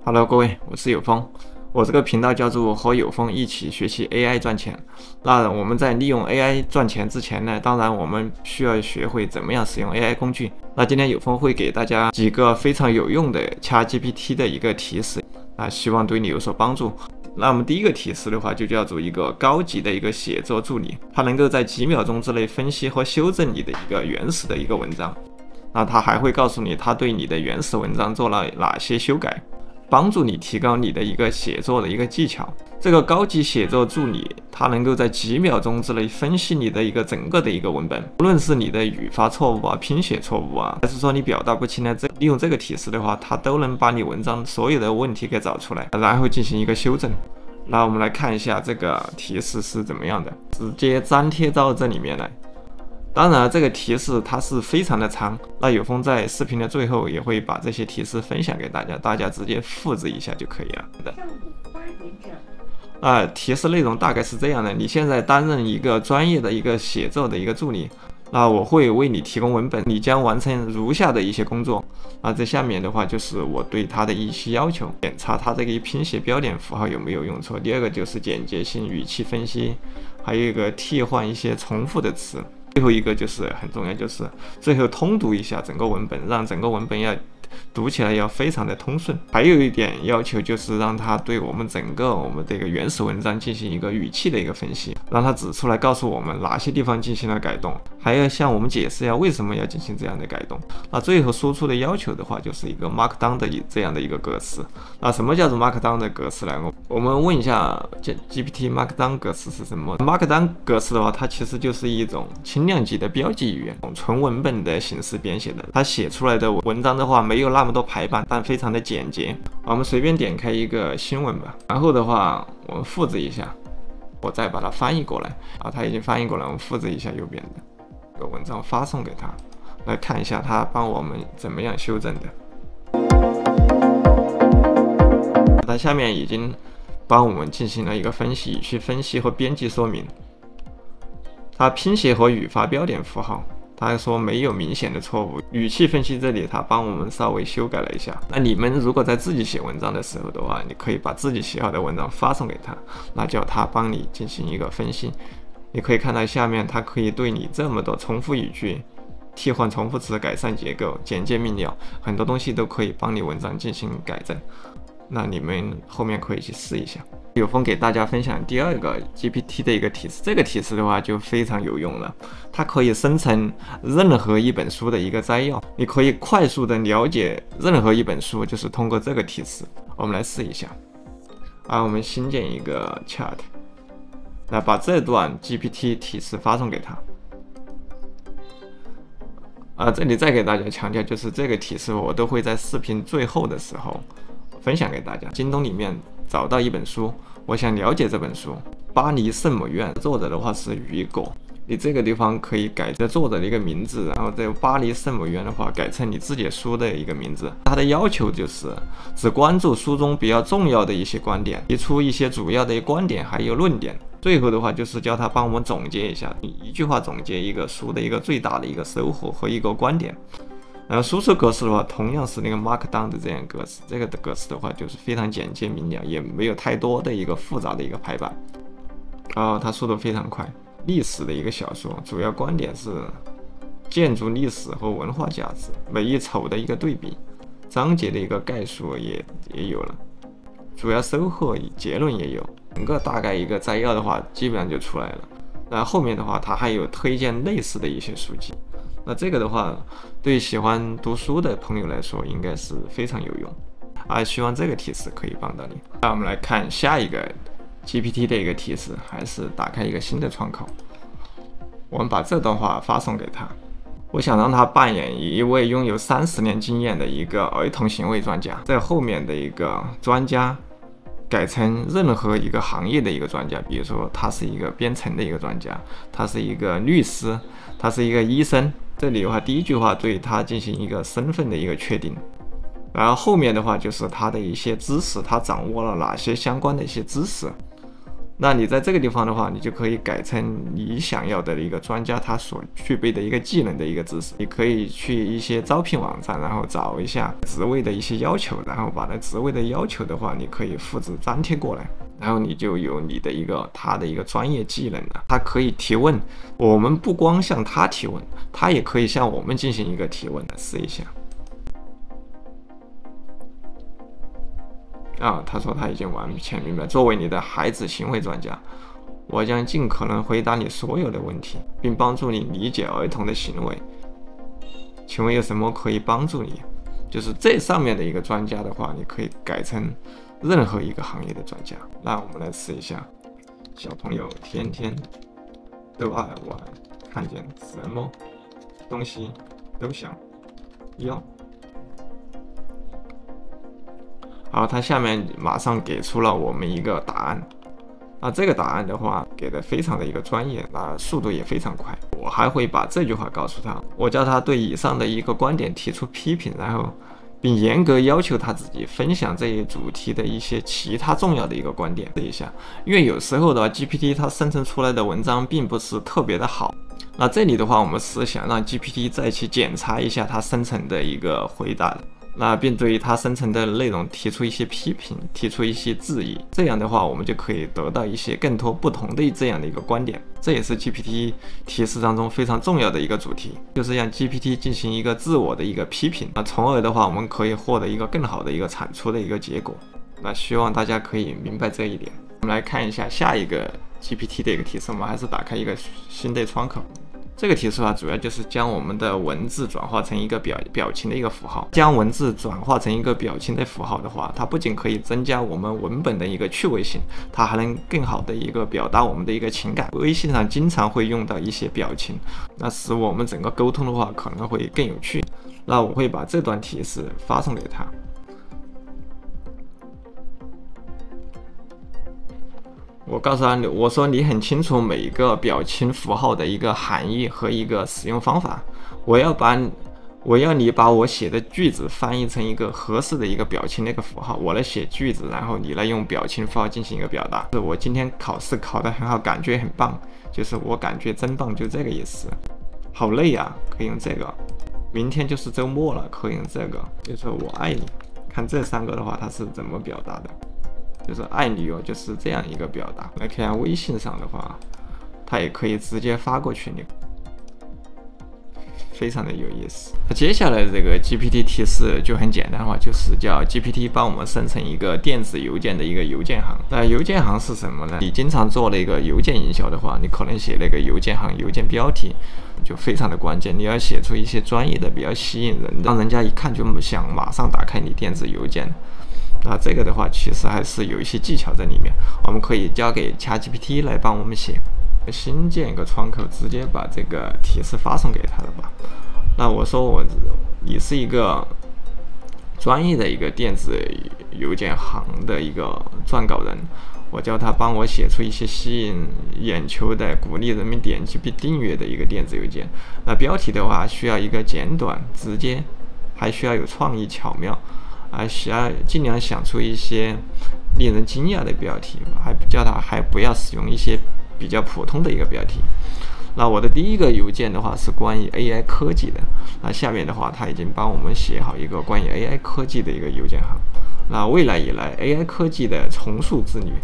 Hello，各位，我是有风。我这个频道叫做和有风一起学习 AI 赚钱。那我们在利用 AI 赚钱之前呢，当然我们需要学会怎么样使用 AI 工具。那今天有风会给大家几个非常有用的 ChatGPT 的一个提示，希望对你有所帮助。那我们第一个提示的话，就叫做一个高级的一个写作助理，它能够在几秒钟之内分析和修正你的一个原始的一个文章。那它还会告诉你，它对你的原始文章做了哪些修改，帮助你提高你的一个写作的一个技巧。这个高级写作助理，它能够在几秒钟之内分析你的一个整个的一个文本，无论是你的语法错误啊、拼写错误啊，还是说你表达不清呢，利用这个提示的话，它都能把你文章所有的问题给找出来，然后进行一个修正。那我们来看一下这个提示是怎么样的，直接粘贴到这里面来。当然，这个提示它是非常的长，那有风在视频的最后也会把这些提示分享给大家，大家直接复制一下就可以了。提示内容大概是这样的：你现在担任一个专业的一个写作的一个助理，那我会为你提供文本，你将完成如下的一些工作。这下面的话就是我对它的一些要求：检查它这个拼写标点符号有没有用错；第二个就是简洁性、语气分析，还有一个替换一些重复的词。最后一个就是很重要，就是最后通读一下整个文本，让整个文本要读起来要非常的通顺。还有一点要求就是让它对我们整个这个原始文章进行一个语气的一个分析，让它指出来告诉我们哪些地方进行了改动，还要向我们解释一下为什么要进行这样的改动。那最后输出的要求的话，就是一个 Markdown 的这样的一个格式。那什么叫做 Markdown 的格式呢？我们问一下 GPT Markdown 格式是什么？ Markdown 格式的话，它其实就是一种轻量级的标记语言，纯文本的形式编写的。它写出来的文章的话，没有那么多排版，但非常的简洁。我们随便点开一个新闻吧，然后的话我们复制一下，我再把它翻译过来。它已经翻译过来，我们复制一下右边的这个文章，发送给他，来看一下他帮我们怎么样修正的。它下面已经帮我们进行了一个分析、语气分析和编辑说明。它拼写和语法标点符号，他说没有明显的错误。语气分析这里他帮我们稍微修改了一下。那你们如果在自己写文章的时候的话，你可以把自己写好的文章发送给他，那叫他帮你进行一个分析。你可以看到下面，它可以对你这么多重复语句、替换重复词、改善结构、简介明了，很多东西都可以帮你文章进行改正。那你们后面可以去试一下。有风给大家分享第二个 GPT 的一个提示，这个提示的话就非常有用了，它可以生成任何一本书的一个摘要，你可以快速的了解任何一本书，就是通过这个提示。我们来试一下。我们新建一个 chat， 来把这段 GPT 提示发送给他。这里再给大家强调，就是这个提示我都会在视频最后的时候分享给大家。京东里面找到一本书，我想了解这本书，巴黎圣母院，作者的话是雨果。你这个地方可以改这作者的一个名字，然后在巴黎圣母院的话改成你自己书的一个名字。它的要求就是只关注书中比较重要的一些观点，提出一些主要的观点还有论点。最后的话就是叫他帮我们总结一下，一句话总结一个书的一个最大的一个收获和一个观点。然后输出格式的话，同样是那个 Markdown 的这样格式，这个的格式的话就是非常简洁明了，也没有太多的一个复杂的一个排版。它速度非常快。历史的一个小说，主要观点是建筑历史和文化价值，美与丑的一个对比，章节的一个概述也有了，主要收获结论也有，整个大概一个摘要的话基本上就出来了。然后后面的话它还有推荐类似的一些书籍。那这个的话，对喜欢读书的朋友来说，应该是非常有用。希望这个提示可以帮到你。那我们来看下一个 GPT 的一个提示，还是打开一个新的窗口，我们把这段话发送给他。我想让他扮演一位拥有30年经验的一个儿童行为专家，在后面的一个专家改成任何一个行业的一个专家，比如说他是一个编程的一个专家，他是一个律师，他是一个医生。这里的话，第一句话对他进行一个身份的一个确定，然后后面的话就是他的一些知识，他掌握了哪些相关的一些知识。 那你在这个地方的话，你就可以改成你想要的一个专家他所具备的一个技能的一个知识。你可以去一些招聘网站，然后找一下职位的一些要求，然后把那职位的要求的话，你可以复制粘贴过来，然后你就有你的他的一个专业技能了。他可以提问，我们不光向他提问，他也可以向我们进行一个提问。试一下。他说他已经完全明白。作为你的孩子行为专家，我将尽可能回答你所有的问题，并帮助你理解儿童的行为。请问有什么可以帮助你？就是这上面的一个专家的话，你可以改成任何一个行业的专家。那我们来试一下。小朋友天天都爱玩，看见什么东西都想要。好，他下面马上给出了我们一个答案。这个答案的话给的非常的一个专业，速度也非常快。我还会把这句话告诉他，我叫他对以上的一个观点提出批评，然后并严格要求他自己分享这一主题的一些其他重要的一个观点。试一下，因为有时候的话 GPT 它生成出来的文章并不是特别的好。那这里的话，我们是想让 GPT 再去检查一下它生成的一个回答，并对于它生成的内容提出一些批评，提出一些质疑。这样的话，我们就可以得到一些更多不同的这样的一个观点。这也是 GPT 提示当中非常重要的一个主题，就是让 GPT 进行一个自我的一个批评，从而的话，我们可以获得一个更好的一个产出的一个结果。希望大家可以明白这一点。我们来看一下下一个 GPT 的一个提示，我们还是打开一个新的窗口。这个提示主要就是将我们的文字转化成一个表情的一个符号。将文字转化成一个表情的符号的话，它不仅可以增加我们文本的一个趣味性，它还能更好的一个表达我们的一个情感。微信上经常会用到一些表情，使我们整个沟通的话可能会更有趣。我会把这段提示发送给他。我告诉他，我说你很清楚每一个表情符号的一个含义和一个使用方法。我要你把我写的句子翻译成一个合适的一个表情的一个符号。我来写句子，然后你来用表情符号进行一个表达。我今天考试考得很好，感觉很棒，就是我感觉真棒，就这个意思。好累啊，可以用这个。明天就是周末了，可以用这个，就是我爱你。看这3个的话，它是怎么表达的？就是爱你哦，就是这样一个表达。来看下微信上的话，它也可以直接发过去，非常的有意思。接下来这个 GPT 提示就很简单的话，就是叫 GPT 帮我们生成一个电子邮件的一个邮件行。邮件行是什么呢？你经常做了一个邮件营销的话，你可能写那个邮件行、邮件标题就非常的关键。你要写出一些专业的、比较吸引人的，让人家一看就想马上打开你电子邮件。这个的话其实还是有一些技巧在里面，我们可以交给 ChatGPT 来帮我们写。新建一个窗口，直接把这个提示发送给他了吧。我说你是一个专业的一个电子邮件行的一个撰稿人，我叫他帮我写出一些吸引眼球的、鼓励人们点击并订阅的一个电子邮件。标题的话需要一个简短直接，还需要有创意巧妙，需要尽量想出一些令人惊讶的标题，叫他还不要使用一些比较普通的一个标题。我的第一个邮件的话是关于 AI 科技的，下面的话他已经帮我们写好一个关于 AI 科技的一个邮件行。未来以来 AI 科技的重塑之旅，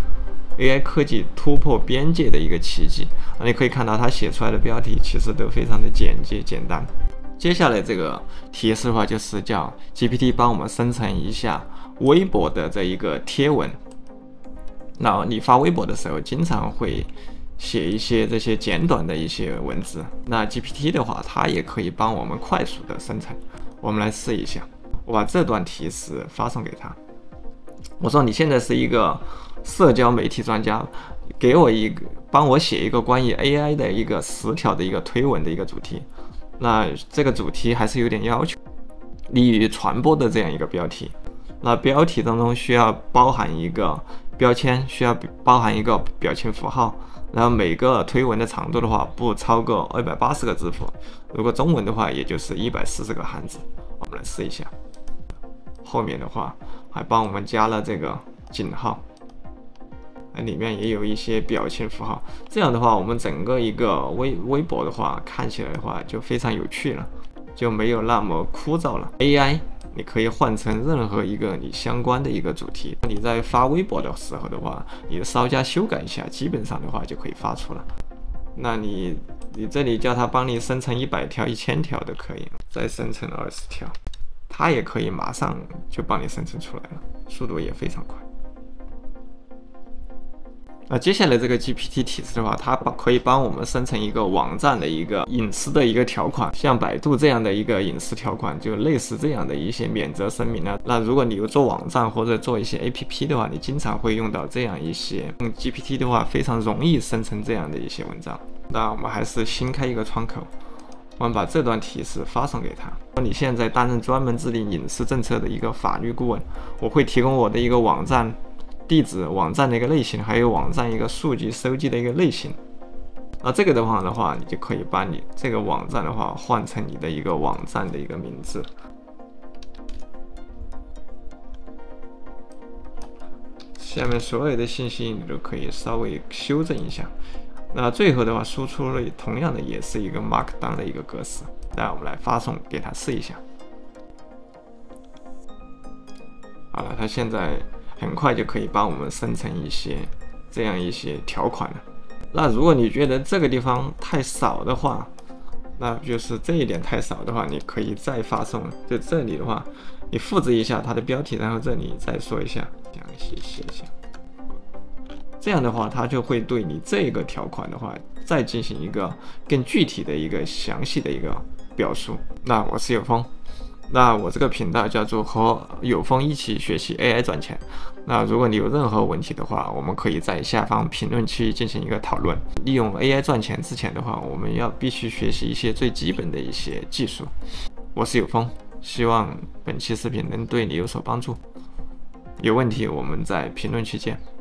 AI 科技突破边界的一个奇迹。你可以看到他写出来的标题其实都非常的简洁简单。接下来这个提示的话就是叫 GPT 帮我们生成一下微博的这一个贴文。你发微博的时候经常会写一些这些简短的一些文字，GPT 的话它也可以帮我们快速的生成。我们来试一下，我把这段提示发送给他。我说你现在是一个社交媒体专家，帮我写一个关于 AI 的一个10条的一个推文的一个主题。这个主题还是有点要求，利于传播的这样一个标题。标题当中需要包含一个标签，需要包含一个表情符号，然后每个推文的长度的话不超过280个字符，如果中文的话也就是140个汉字。我们来试一下，后面的话还帮我们加了这个井号。 里面也有一些表情符号。这样的话，我们整个一个微博的话，看起来的话就非常有趣了，就没有那么枯燥了。AI 你可以换成任何一个你相关的一个主题，你在发微博的时候的话，你稍加修改一下，基本上的话就可以发出了。那你这里叫它帮你生成100条、1000条都可以，再生成20条，它也可以马上就帮你生成出来了，速度也非常快。那接下来这个 GPT 体式的话，它可以帮我们生成一个网站的一个隐私的一个条款，像百度这样的一个隐私条款，就类似这样的一些免责声明啊。那如果你有做网站或者做一些 APP 的话，你经常会用到这样一些，用 GPT 的话非常容易生成这样的一些文章。那我们还是新开一个窗口，我们把这段提示发送给他。你现在担任专门制定隐私政策的一个法律顾问，我会提供我的一个网站地址、网站的一个类型，还有网站一个数据收集的一个类型。那这个的话，你就可以把你这个网站的话换成你的一个网站的一个名字。下面所有的信息你都可以稍微修正一下。那最后的话，输出了同样的也是一个 Markdown 的一个格式。那我们来发送给他试一下。好了，他现在很快就可以帮我们生成这样一些条款了。那如果你觉得这个地方太少的话，那就是这一点太少的话，你可以再发送。就这里的话，你复制一下它的标题，然后这里再说一下，详细写一下。这样的话，它就会对你这个条款的话，再进行一个更具体的一个详细的一个表述。那我是有风。那我这个频道叫做和有风一起学习 AI 赚钱。那如果你有任何问题的话，我们可以在下方评论区进行一个讨论。利用 AI 赚钱之前的话，我们必须学习一些最基本的一些技术。我是有风，希望本期视频能对你有所帮助。有问题我们在评论区见。